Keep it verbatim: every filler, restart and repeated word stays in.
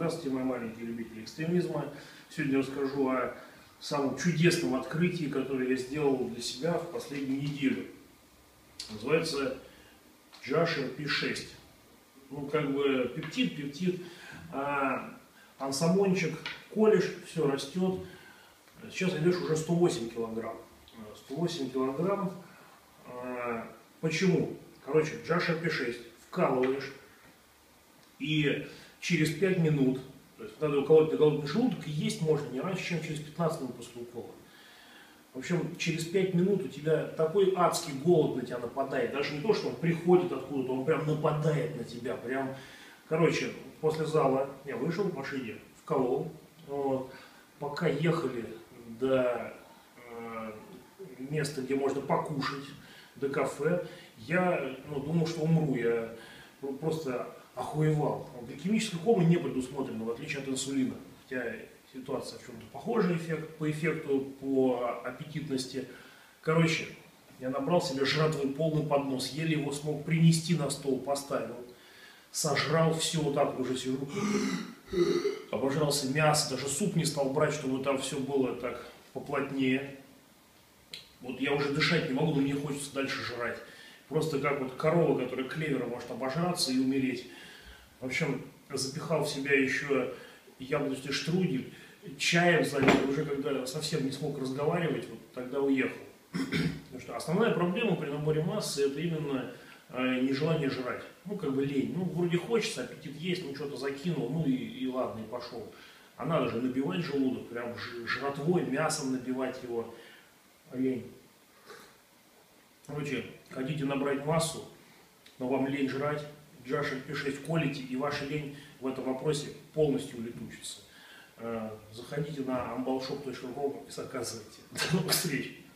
Здравствуйте, мои маленькие любители экстремизма. Сегодня я расскажу о самом чудесном открытии, которое я сделал для себя в последнюю неделю. Называется джаш эр пи шесть. Ну, как бы пептид, пептид, а ансамончик, колешь, все растет. Сейчас я вешу уже сто восемь килограмм. сто восемь килограмм. Почему? Короче, джаш эр пи шесть вкалываешь, и через пять минут, то есть надо уколоть на голодный желудок, и есть можно не раньше, чем через пятнадцать минут после укола. В общем, через пять минут у тебя такой адский голод на тебя нападает. Даже не то, что он приходит откуда-то, он прям нападает на тебя. Прям, короче, после зала я вышел в машине, вколол. Вот. Пока ехали до э, места, где можно покушать, до кафе, я ну, думал, что умру. Я просто охуевал. Гликемической комы не предусмотрено, в отличие от инсулина. Хотя ситуация в чем-то похожая эффект, по эффекту, по аппетитности. Короче, я набрал себе жратвы полный поднос, еле его смог принести на стол, поставил. Сожрал все, вот так уже сижу. Обожрался мясо, даже суп не стал брать, чтобы там все было так поплотнее. Вот я уже дышать не могу, но мне хочется дальше жрать. Просто как вот корова, которая клевера может обожраться и умереть. В общем, запихал в себя еще яблочный штрудель, чаем залил, уже когда совсем не смог разговаривать, вот тогда уехал. Потому что основная проблема при наборе массы — это именно э, нежелание жрать. Ну, как бы лень. Ну, вроде хочется, аппетит есть, ну, что-то закинул, ну, и, и ладно, и пошел. А надо же набивать желудок, прям жратвой, мясом набивать его. Лень. Короче, хотите набрать массу, но вам лень жрать, джаш эр пи шесть колите, и ваша лень в этом вопросе полностью улетучится. Заходите на амбалшоп точка ком и заказывайте. До новых встреч!